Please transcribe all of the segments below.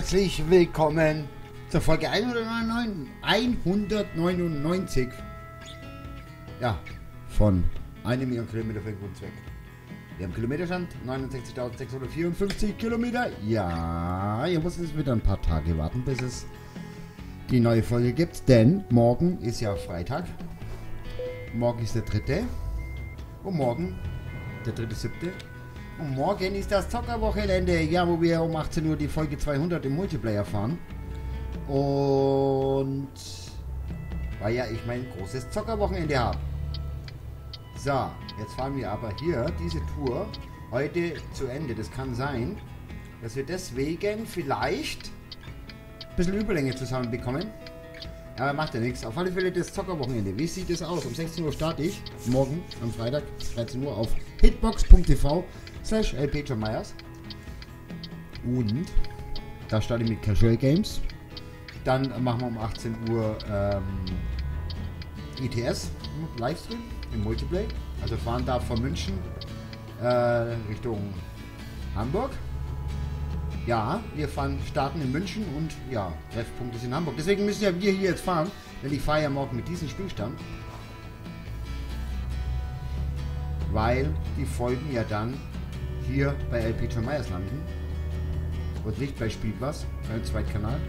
herzlich willkommen zur Folge 199. Ja, von 1 Million Kilometer für den guten Zweck. Wir haben Kilometerstand 69.654 Kilometer. Ja, ihr müsst jetzt wieder ein paar Tage warten, bis es die neue Folge gibt, denn morgen ist ja Freitag. Morgen ist der 3. Und morgen der 3.7. Und morgen ist das Zockerwochenende, ja, wo wir um 18 Uhr die Folge 200 im Multiplayer fahren. Und weil ja ich mein großes Zockerwochenende habe. So, jetzt fahren wir aber hier diese Tour heute zu Ende. Das kann sein, dass wir deswegen vielleicht ein bisschen Überlänge zusammenbekommen. Aber macht ja nichts. Auf alle Fälle das Zockerwochenende. Wie sieht es aus? Um 16 Uhr starte ich morgen am Freitag 13 Uhr auf hitbox.tv/lp-myers. Und da starte ich mit Casual Games. Dann machen wir um 18 Uhr ITS Livestream im Multiplayer. Also fahren da von München Richtung Hamburg. Ja, wir starten in München und ja, Treffpunkt ist in Hamburg. Deswegen müssen ja wir hier jetzt fahren, denn ich fahre ja morgen mit diesem Spielstand. Weil die Folgen ja dann hier bei LP-myers landen. Und nicht bei Spielpass, beim Zweitkanal.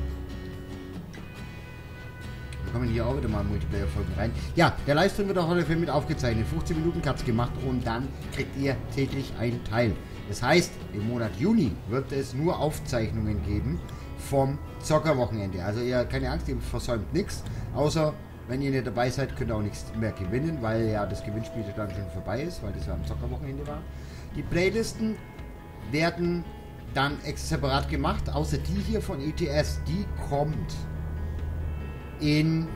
Wir kommen hier auch wieder mal Multiplayer-Folgen rein. Ja, der Livestream wird auch heute mit aufgezeichnet. 15 Minuten Cuts gemacht und dann kriegt ihr täglich einen Teil. Das heißt, im Monat Juni wird es nur Aufzeichnungen geben vom Zockerwochenende. Also ihr, keine Angst, ihr versäumt nichts. Außer, wenn ihr nicht dabei seid, könnt ihr auch nichts mehr gewinnen, weil ja das Gewinnspiel dann schon vorbei ist, weil das ja am Zockerwochenende war. Die Playlisten werden dann separat gemacht, außer die hier von ETS. Die kommt in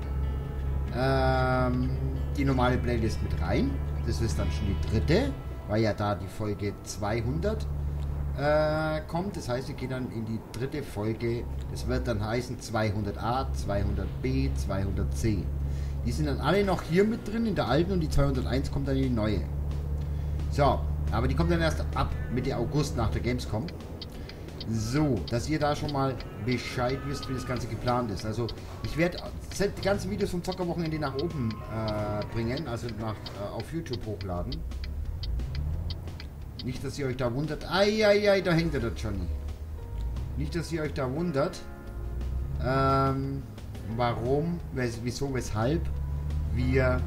die normale Playlist mit rein. Das ist dann schon die dritte, weil ja da die Folge 200 kommt. Das heißt, wir gehen dann in die dritte Folge. Das wird dann heißen 200a, 200b, 200c. Die sind dann alle noch hier mit drin in der alten und die 201 kommt dann in die neue. So, aber die kommt dann erst ab Mitte August nach der Gamescom. So, dass ihr da schon mal Bescheid wisst, wie das Ganze geplant ist. Also, ich werde die ganzen Videos vom Zockerwochenende nach oben bringen, also auf YouTube hochladen. Nicht, dass ihr euch da wundert. Eieiei, da hängt der Johnny. Nicht, dass ihr euch da wundert, warum, wieso, weshalb wir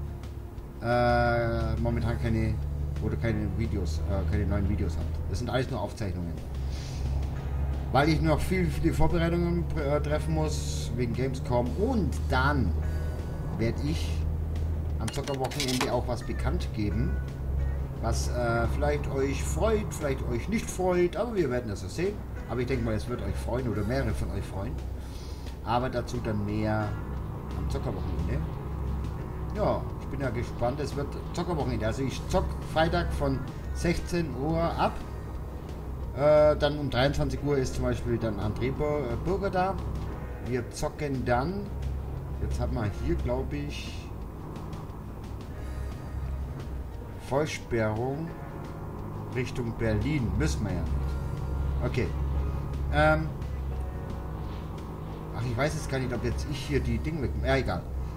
momentan keine Videos, keine neuen Videos habt. Das sind alles nur Aufzeichnungen. Weil ich noch viele Vorbereitungen treffen muss, wegen Gamescom. Und dann werde ich am Zockerwochenende auch was bekannt geben, was vielleicht euch freut, vielleicht euch nicht freut, aber wir werden das ja sehen. Aber ich denke mal, es wird euch freuen oder mehrere von euch freuen. Aber dazu dann mehr am Zockerwochenende. Ja, ich bin ja gespannt, es wird Zockerwochenende. Also ich zock Freitag von 16 Uhr ab. Dann um 23 Uhr ist zum Beispiel dann André Bürger da. Wir zocken dann, jetzt haben wir hier glaube ich Vollsperrung Richtung Berlin. Müssen wir ja nicht. Okay. Ach, ich weiß jetzt gar nicht, ob jetzt ich hier die Dinge weg... Ja, egal.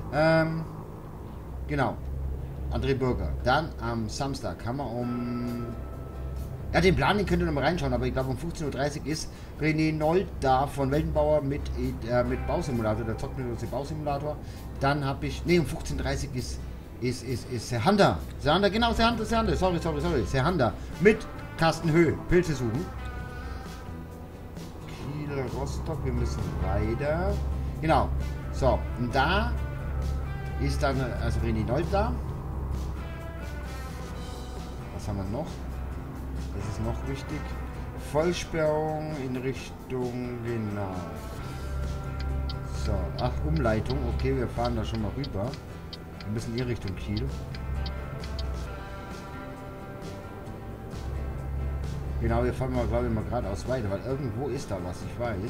Genau. André Bürger. Dann am Samstag haben wir ja, den Plan, den könnt ihr noch mal reinschauen, aber ich glaube um 15:30 Uhr ist René Nold da von Weltenbauer mit Bausimulator, der zockt mit uns den Bausimulator. Dann habe ich, um 15:30 Uhr ist Serhanda. Serhanda, genau, Serhanda, sorry. Serhanda mit Carsten Höh, Pilze suchen. Kiel, Rostock, wir müssen weiter. Genau, so, und da ist dann, also René Nold da. Was haben wir noch? Das ist noch wichtig. Vollsperrung in Richtung, genau. So, ach, Umleitung. Okay, wir fahren da schon mal rüber. Wir müssen hier Richtung Kiel. Genau, wir fahren mal, glaube ich, mal geradeaus weiter, weil irgendwo ist da was, ich weiß.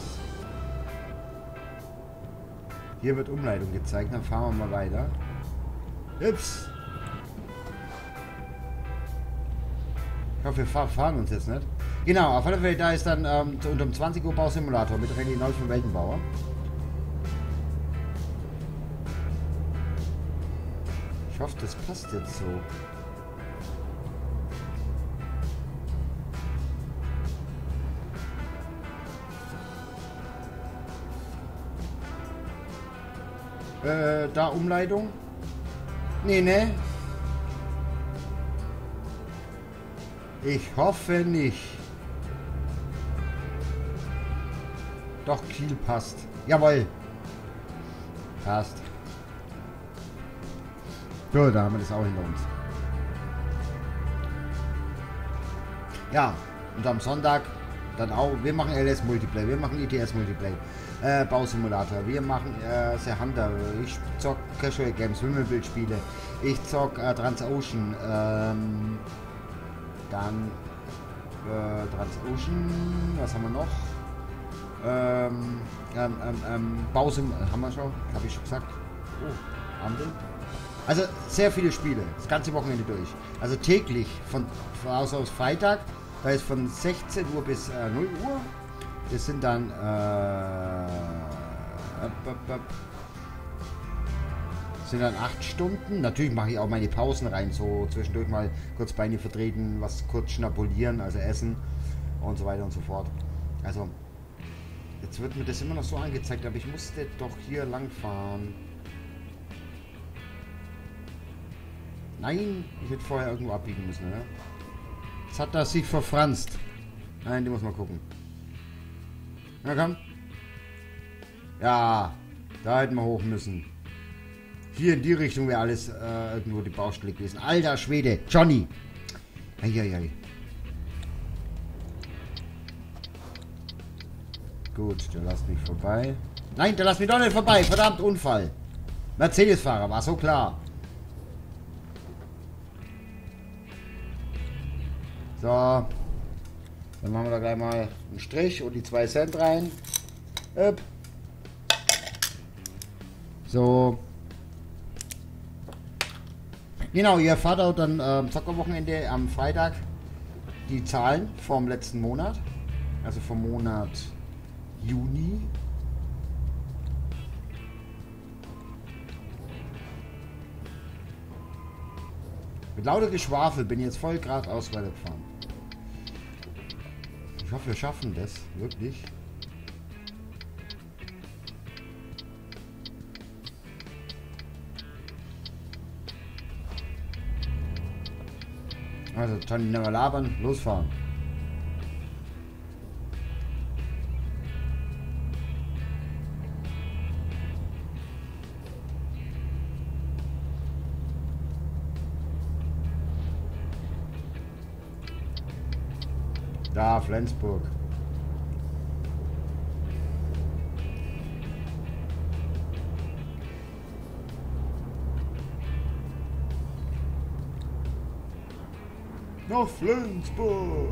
Hier wird Umleitung gezeigt, dann fahren wir mal weiter. Ups. Ich hoffe, wir fahren uns jetzt nicht. Genau, auf alle Fälle, da ist dann unter 20 Uhr Bausimulator mit René Neu vom Weltenbauer. Ich hoffe, das passt jetzt so. Da Umleitung? Nee, ne? Ich hoffe nicht. Doch, Kiel passt. Jawohl. Passt. So, da haben wir das auch hinter uns. Ja, und am Sonntag dann auch, wir machen LS Multiplayer, wir machen ITS Multiplayer, Bausimulator, wir machen The Hunter, ich zock Casual Games, Wimmelbildspiele, ich zock Transocean, dann Transocean, was haben wir noch? Bausim, haben wir schon, habe ich schon gesagt. Oh, Ampel. Also sehr viele Spiele, das ganze Wochenende durch. Also täglich, von aus Freitag, da ist von 16 Uhr bis 0 Uhr. Das sind dann sind dann 8 Stunden. Natürlich mache ich auch meine Pausen rein, so zwischendurch mal kurz Beine vertreten, was kurz schnabulieren, also essen und so weiter und so fort. Also, jetzt wird mir das immer noch so angezeigt, aber ich musste doch hier lang fahren. Nein, ich hätte vorher irgendwo abbiegen müssen, ne? Jetzt hat er sich verfranst. Nein, die muss mal gucken. Na komm. Ja, da hätten wir hoch müssen. Hier in die Richtung wäre alles irgendwo die Baustelle gewesen. Alter Schwede, Johnny. Eieiei. Gut, der lasst mich vorbei. Nein, der lasst mich doch nicht vorbei. Verdammt, Unfall. Mercedes-Fahrer, war so klar. So, dann machen wir da gleich mal einen Strich und die 2 Cent rein. Upp. So. Genau, ihr erfahrt auch dann Zockerwochenende am Freitag die Zahlen vom letzten Monat. Also vom Monat Juni. Mit lauter Geschwafel bin ich jetzt voll geradeaus weitergefahren. Ich hoffe, wir schaffen das. Wirklich. Also, Johnny, nicht mehr labern. Losfahren. Da, Flensburg. Nach Flensburg.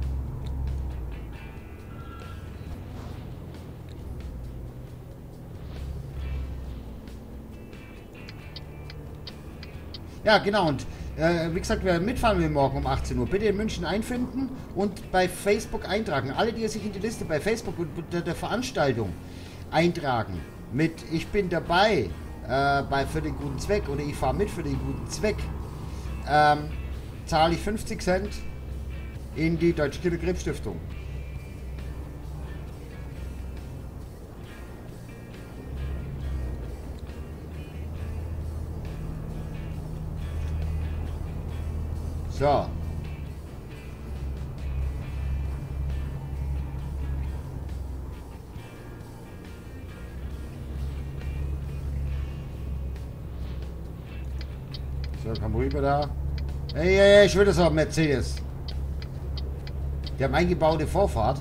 Ja, genau. Und wie gesagt, wer mitfahren will morgen um 18 Uhr, bitte in München einfinden und bei Facebook eintragen. Alle, die sich in die Liste bei Facebook und der Veranstaltung eintragen mit "Ich bin dabei für den guten Zweck" oder "Ich fahre mit für den guten Zweck", zahle ich 50 Cent in die Deutsche Kinderkrebsstiftung. So. So, komm rüber da. Hey, hey, hey, ich will das auch Mercedes. Die haben eingebaute Vorfahrt.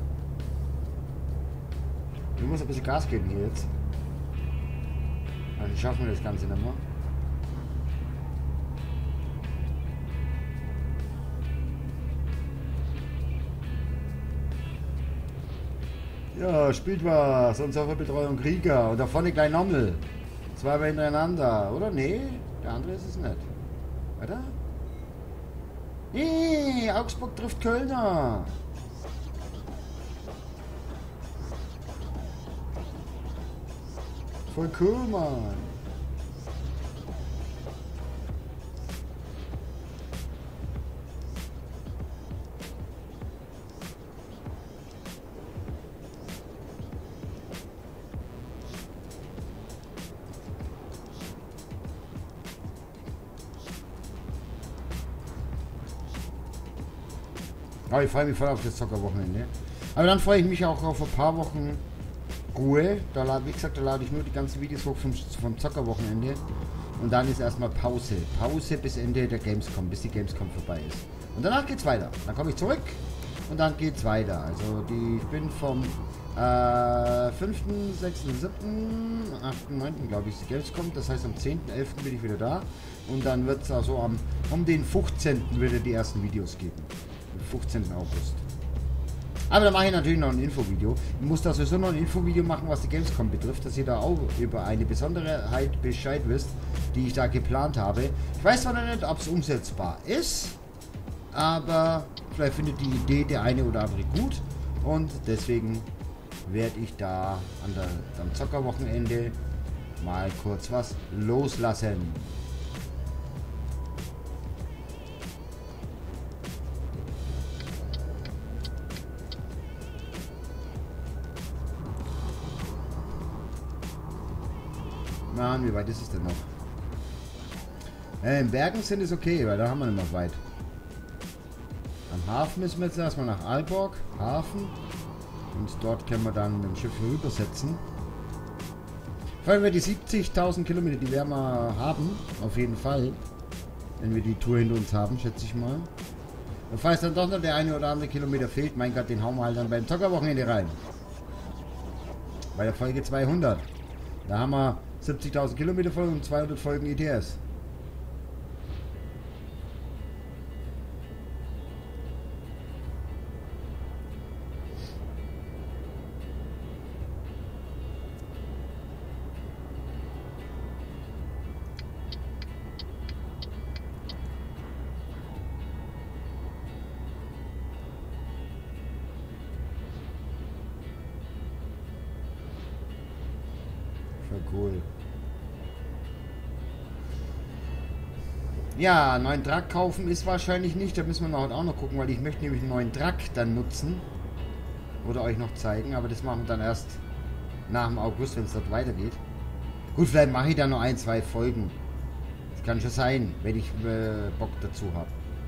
Du musst ein bisschen Gas geben hier jetzt. Dann schaffen wir das Ganze nicht mehr. Ja, spielt was. Unsere Betreuung Krieger. Und da vorne gleich Nommel. 2 Mal hintereinander. Oder? Nee, der andere ist es nicht. Oder? Nee, Augsburg trifft Kölner. Voll cool, Mann. Aber ich freue mich voll auf das Zockerwochenende. Aber dann freue ich mich auch auf ein paar Wochen Ruhe. Wie gesagt, da lade ich nur die ganzen Videos hoch vom Zockerwochenende. Und dann ist erstmal Pause. Pause bis Ende der Gamescom, bis die Gamescom vorbei ist. Und danach geht's weiter. Dann komme ich zurück und dann geht's weiter. Also ich bin vom 5., 6., 7., 8., 9. glaube ich, die Gamescom. Das heißt am 10.11. bin ich wieder da. Und dann wird es also um den 15. wieder die ersten Videos geben. Am 15. August. Aber da mache ich natürlich noch ein Infovideo. Ich muss da sowieso noch ein Infovideo machen, was die Gamescom betrifft, dass ihr da auch über eine Besonderheit Bescheid wisst, die ich da geplant habe. Ich weiß zwar noch nicht, ob es umsetzbar ist, aber vielleicht findet die Idee der eine oder andere gut und deswegen werde ich da am Zockerwochenende mal kurz was loslassen. Mann, wie weit ist es denn noch? In Bergen sind es okay, weil da haben wir nicht mehr weit. Am Hafen müssen wir jetzt erstmal nach Aalborg, Hafen. Und dort können wir dann mit dem Schiff rübersetzen. Vor allem wir die 70.000 Kilometer, die werden wir haben, auf jeden Fall. Wenn wir die Tour hinter uns haben, schätze ich mal. Und falls dann doch noch der eine oder andere Kilometer fehlt, mein Gott, den hauen wir halt dann beim Zockerwochenende rein. Bei der Folge 200. Da haben wir 70.000 Kilometer voll und 200 Folgen ETS. Voll cool. Ja, einen neuen Truck kaufen ist wahrscheinlich nicht. Da müssen wir auch noch gucken, weil ich möchte nämlich einen neuen Truck dann nutzen. Oder euch noch zeigen. Aber das machen wir dann erst nach dem August, wenn es dort weitergeht. Gut, vielleicht mache ich da noch 1, 2 Folgen. Das kann schon sein, wenn ich Bock dazu habe.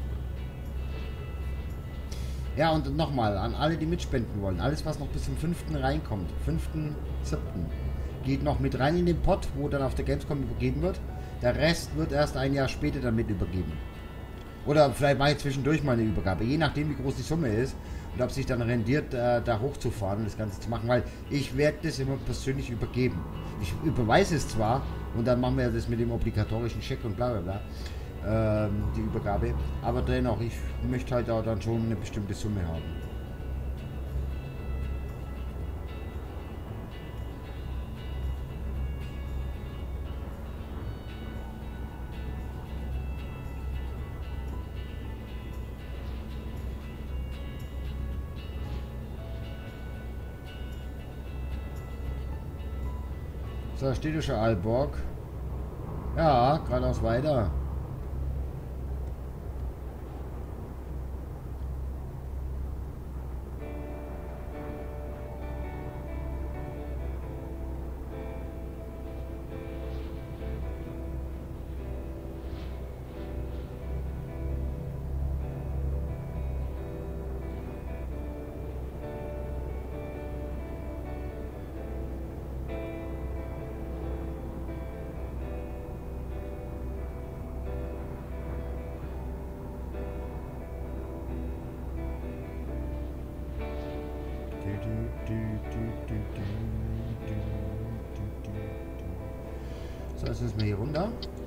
Ja, und nochmal, an alle, die mitspenden wollen. Alles, was noch bis zum 5. reinkommt. 5.7. geht noch mit rein in den Pot, wo dann auf der Gamescom übergeben wird. Der Rest wird erst ein Jahr später damit übergeben. Oder vielleicht mache ich zwischendurch mal eine Übergabe, je nachdem wie groß die Summe ist und ob sich dann rendiert, da hochzufahren und das Ganze zu machen, weil ich werde das immer persönlich übergeben. Ich überweise es zwar und dann machen wir das mit dem obligatorischen Scheck und bla bla bla, die Übergabe, aber dennoch, ich möchte halt auch dann schon eine bestimmte Summe haben. So, steht ja schon Aalborg. Ja, geradeaus weiter. So, jetzt müssen wir hier runter.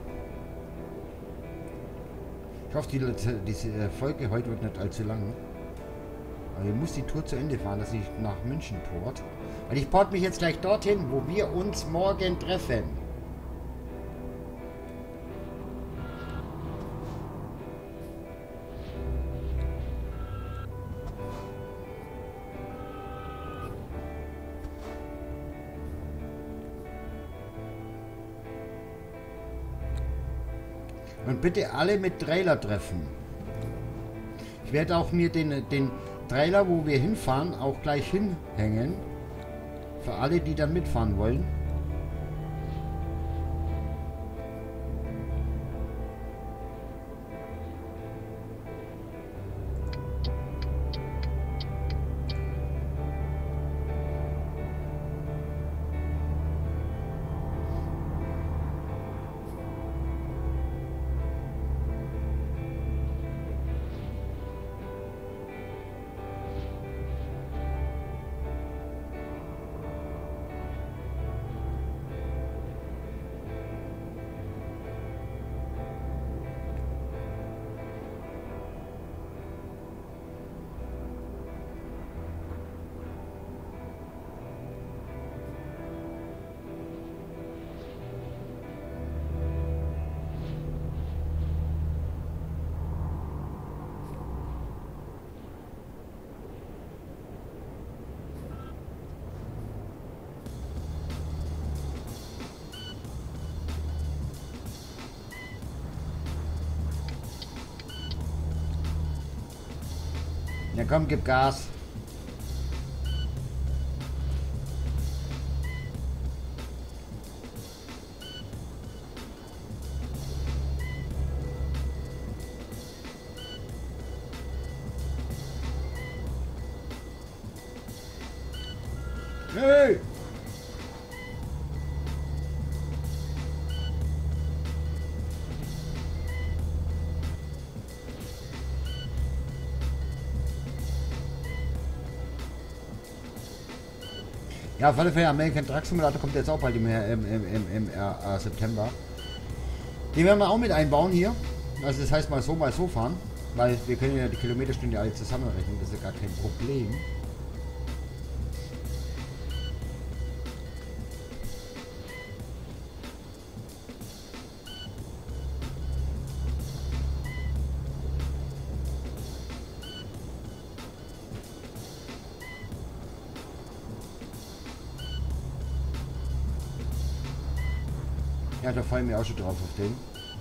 Ich hoffe, diese Folge heute wird nicht allzu lang. Aber ich muss die Tour zu Ende fahren, dass ich nach München port. Weil ich port mich jetzt gleich dorthin, wo wir uns morgen treffen. Und bitte alle mit Trailer treffen. Ich werde auch mir den Trailer, wo wir hinfahren, auch gleich hinhängen. Für alle, die dann mitfahren wollen. Ja komm, gib Gas. Hey! Ja, auf alle Fälle, American Truck Simulator kommt jetzt auch bald im September. Den werden wir auch mit einbauen hier. Also das heißt mal so fahren. Weil wir können ja die Kilometerstunde alle zusammenrechnen, das ist ja gar kein Problem. Ja, da fallen wir auch schon drauf auf den.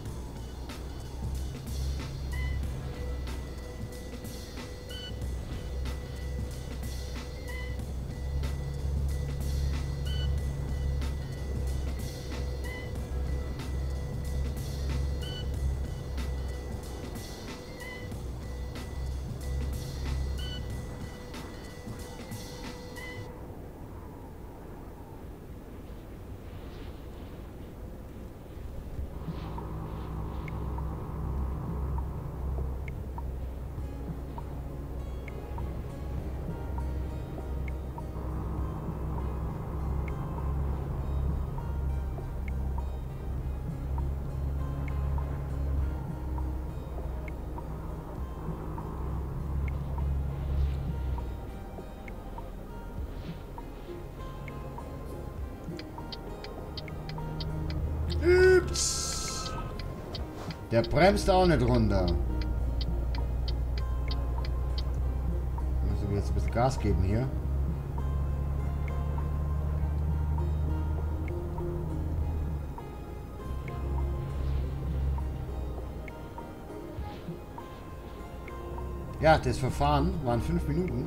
Ups. Der bremst auch nicht runter. Müssen wir jetzt ein bisschen Gas geben hier. Ja, das Verfahren waren 5 Minuten.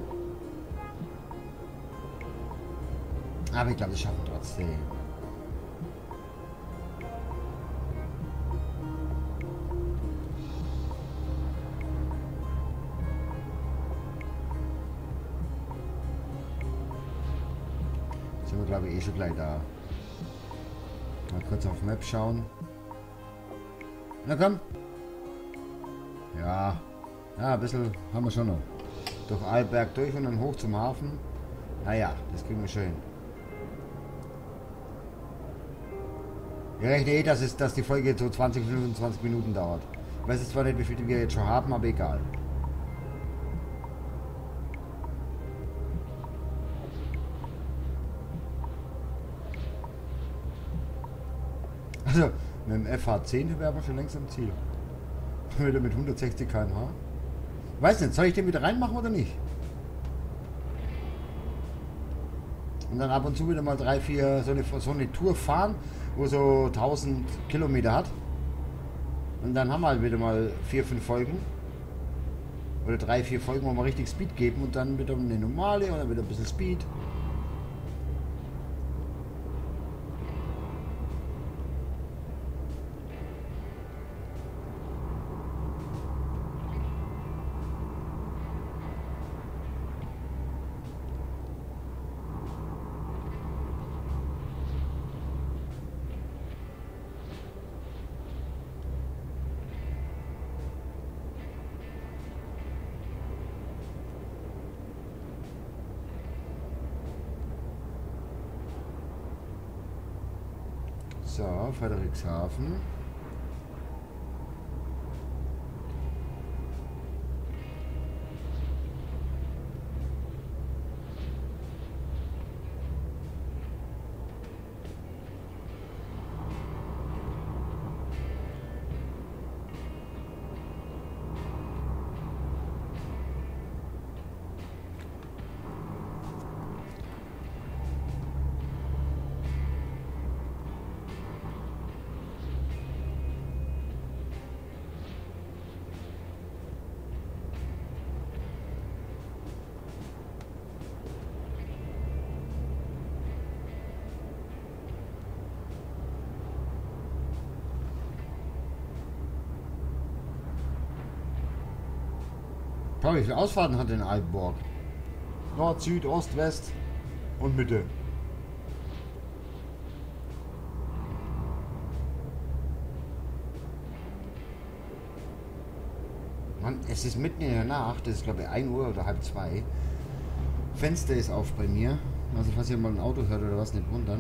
Aber ich glaube, wir schaffen trotzdem. Sind wir, glaube ich, eh schon gleich da. Mal kurz auf Map schauen. Na komm. Ja. Ja, ein bisschen haben wir schon noch. Durch Alberg durch und dann hoch zum Hafen. Naja, das kriegen wir schon hin. Ich rechne eh, dass die Folge so 20, 25 Minuten dauert. Ich weiß jetzt zwar nicht, wie viel wir jetzt schon haben, aber egal. Also, mit dem FH10 wären wir schon längst am Ziel. Wieder mit 160 km/h. Weiß nicht, soll ich den wieder reinmachen oder nicht? Und dann ab und zu wieder mal 3, 4 so eine Tour fahren, wo so 1000 Kilometer hat. Und dann haben wir halt wieder mal 4, 5 Folgen. Oder 3, 4 Folgen, wo wir richtig Speed geben und dann wieder eine normale und dann wieder ein bisschen Speed. So, Friedrichshafen. Schau, wie viele Ausfahrten hat denn Altenburg? Nord, Süd, Ost, West und Mitte. Mann, es ist mitten in der Nacht, das ist glaube ich 1 Uhr oder halb 2. Fenster ist auf bei mir. Also falls ihr mal ein Auto hört oder was, nicht wundern.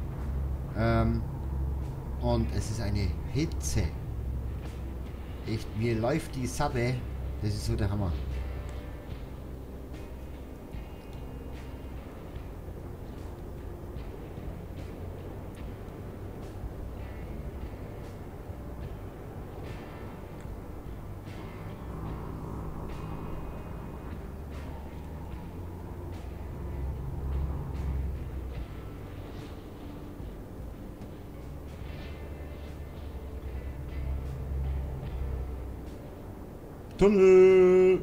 Und es ist eine Hitze. Echt, mir läuft die Sabbe. Das ist so der Hammer. Tunnel!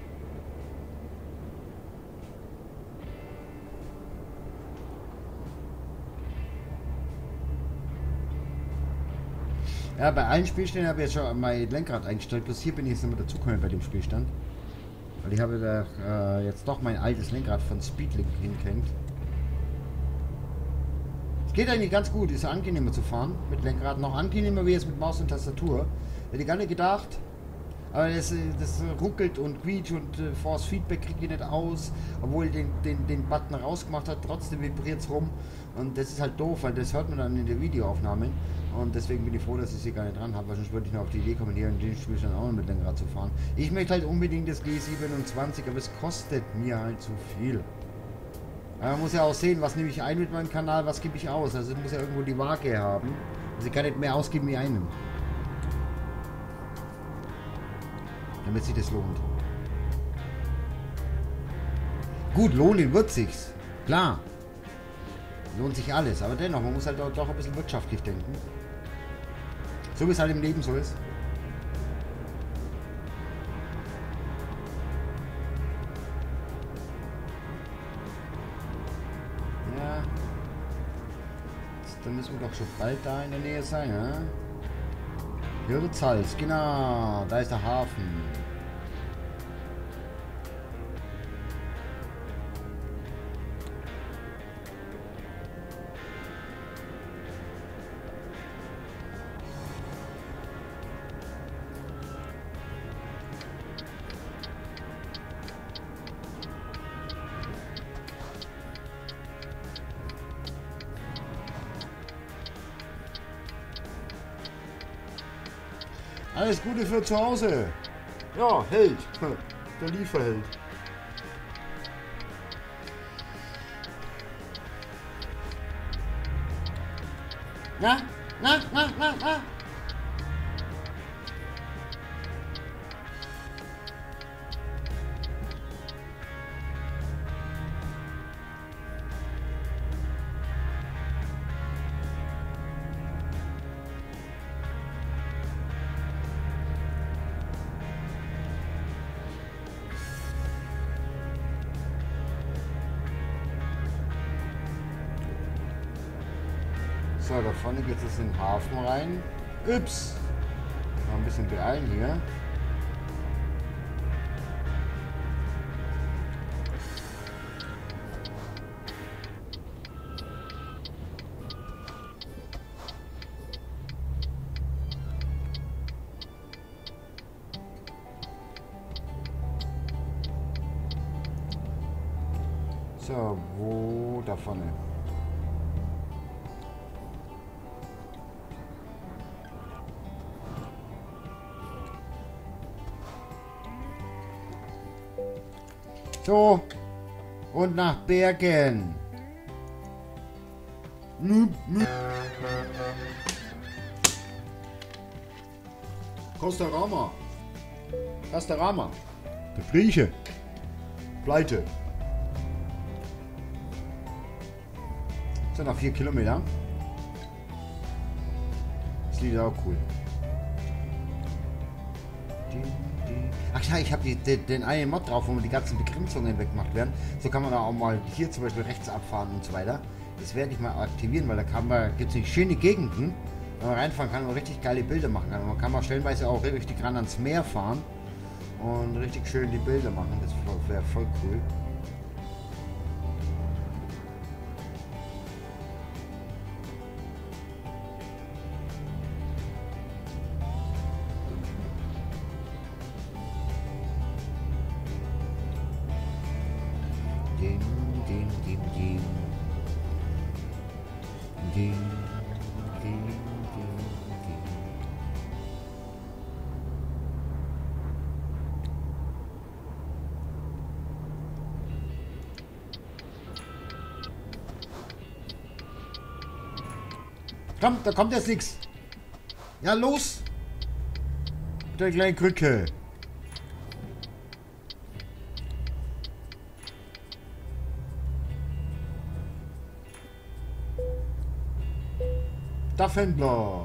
Ja, bei allen Spielständen habe ich jetzt schon mein Lenkrad eingestellt, bloß hier bin ich jetzt nicht mehr dazugekommen bei dem Spielstand. Weil ich habe da jetzt doch mein altes Lenkrad von Speedlink hingehängt. Es geht eigentlich ganz gut, ist angenehmer zu fahren mit Lenkrad, noch angenehmer wie jetzt mit Maus und Tastatur. Hätte ich gar nicht gedacht. Aber das ruckelt und quietscht und Force Feedback kriege ich nicht aus, obwohl ich den Button rausgemacht hat, trotzdem vibriert es rum. Und das ist halt doof, weil das hört man dann in der Videoaufnahme. Und deswegen bin ich froh, dass ich sie gar nicht dran habe, weil sonst würde ich noch auf die Idee kommen, hier in den Spielstand auch noch mit Lenkrad zu fahren. Ich möchte halt unbedingt das G27, aber es kostet mir halt zu viel. Aber man muss ja auch sehen, was nehme ich ein mit meinem Kanal, was gebe ich aus. Also es muss ja irgendwo die Waage haben. Also ich kann nicht mehr ausgeben wie einen. Damit sich das lohnt. Gut, lohnen wird sich's. Klar. Lohnt sich alles. Aber dennoch, man muss halt doch ein bisschen wirtschaftlich denken. So wie es halt im Leben so ist. Ja. Dann müssen wir doch schon bald da in der Nähe sein, ja? Hirtshals, genau, da ist der Hafen. Alles Gute für zu Hause. Ja, Held. Der Lieferheld. Na? So, da vorne geht es in den Hafen rein. Ups. Mal ein bisschen beeilen hier. So, wo da vorne? So, und nach Bergen. Costarama. Castarama. Der Grieche. Pleite. So, noch 4 Kilometer. Das Lied ist auch cool. Ach ja, ich habe den einen Mod drauf, wo die ganzen Begrenzungen weggemacht werden. So kann man auch mal hier zum Beispiel rechts abfahren und so weiter. Das werde ich mal aktivieren, weil da gibt es schöne Gegenden, wo man reinfahren kann und richtig geile Bilder machen kann. Und man kann mal stellenweise auch richtig ran ans Meer fahren und richtig schön die Bilder machen. Das wäre voll cool. Komm, da kommt jetzt nichts. Ja, los. Mit der kleinen Krücke. Staffendler.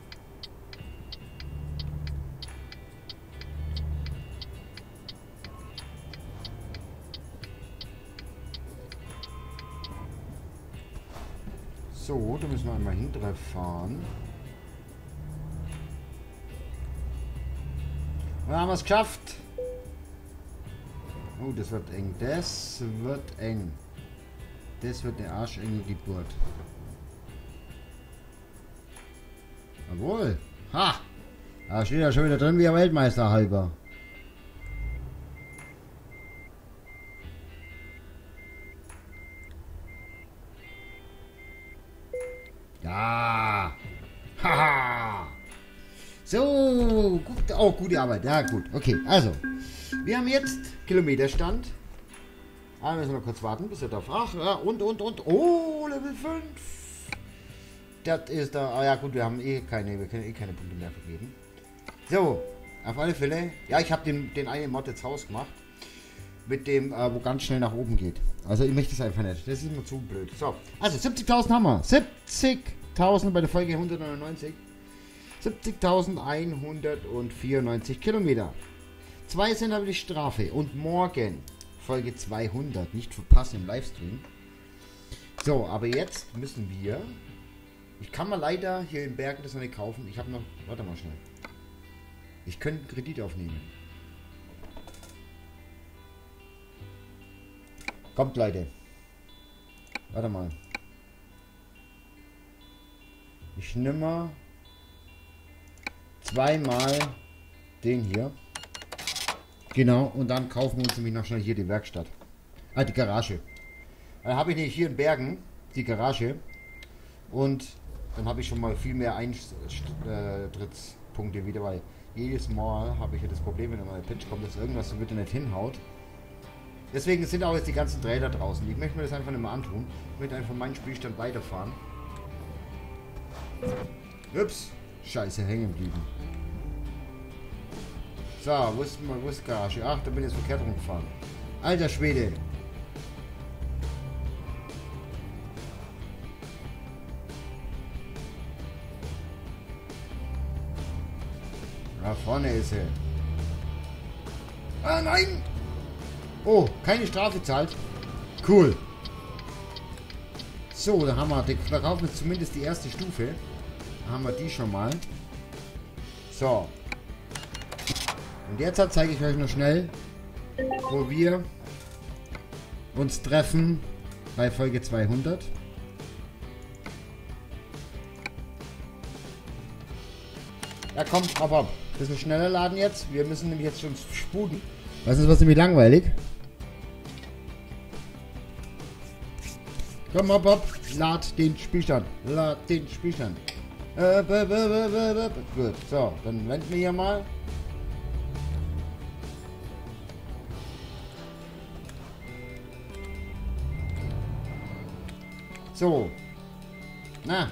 So, da müssen wir einmal hinterher fahren. Und dann haben wir es geschafft. Oh, das wird eng. Das wird eng. Das wird eine arschenge Geburt. Jawohl. Ha! Da steht ja schon wieder drin wie ein Weltmeister halber. Ja. Haha. So. Gut. Oh, gute Arbeit. Ja, gut. Okay, also. Wir haben jetzt Kilometerstand. Ah, müssen wir noch kurz warten, bis er da fragt. Ja, und. Oh, Level 5. Das ist da. Ah ja gut, wir können eh keine Punkte mehr vergeben. So, auf alle Fälle. Ja, ich habe den einen Mod jetzt rausgemacht. Mit dem, wo ganz schnell nach oben geht. Also ich möchte es einfach nicht. Das ist immer zu blöd. So, also 70.000 haben wir. 70.000 bei der Folge 199. 70.194 Kilometer. 2 sind aber die Strafe. Und morgen Folge 200. Nicht verpassen im Livestream. So, aber jetzt müssen wir... Ich kann mal leider hier in Bergen das noch nicht kaufen. Ich habe noch... Warte mal schnell. Ich könnte einen Kredit aufnehmen. Kommt, Leute. Warte mal. Ich nehme mal zweimal den hier. Genau. Und dann kaufen wir uns nämlich noch schnell hier die Werkstatt. Ah, die Garage. Dann habe ich nicht hier in Bergen die Garage. Und dann habe ich schon mal viel mehr Eintrittspunkte wieder, weil jedes Mal habe ich ja das Problem, wenn mal ein Pitch kommt, dass irgendwas so wieder nicht hinhaut. Deswegen sind auch jetzt die ganzen Räder draußen. Ich möchte mir das einfach nicht mehr antun. Ich möchte einfach meinen Spielstand weiterfahren. Ups, scheiße, hängen geblieben. So, wo ist die Garage? Ach, da bin ich jetzt verkehrt rumgefahren. Alter Schwede. Da vorne ist sie. Ah, nein! Oh, keine Strafe zahlt. Cool. So, da haben wir, da kaufen wir zumindest die erste Stufe. Da haben wir die schon mal. So. Und jetzt zeige ich euch noch schnell, wo wir uns treffen bei Folge 200. Ja komm, ab. Bisschen schneller laden jetzt. Wir müssen nämlich jetzt schon sputen. Weißt du, was nämlich langweilig? Komm, ab. Lad den Spielstand. Lad den Spielstand. Gut, so, dann wenden wir hier mal. So. Na.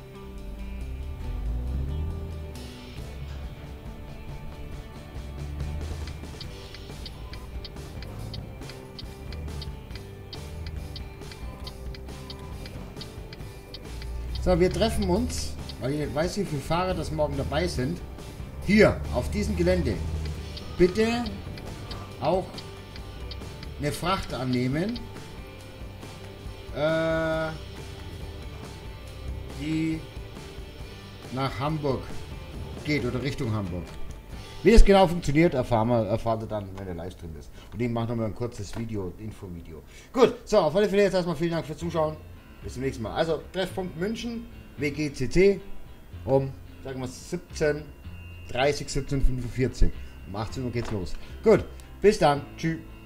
So, wir treffen uns, weil ich weiß, wie viele Fahrer das morgen dabei sind. Hier, auf diesem Gelände. Bitte auch eine Fracht annehmen, die nach Hamburg geht oder Richtung Hamburg. Wie das genau funktioniert, erfahrt ihr dann, wenn der Livestream ist. Und ich mache nochmal ein kurzes Video, Infovideo. Gut, so, auf alle Fälle jetzt erstmal vielen Dank fürs Zuschauen. Bis zum nächsten Mal. Also, Treffpunkt München, WGCC, um, sagen wir 17:30, 17:45. Um 18 Uhr geht's los. Gut, bis dann. Tschüss.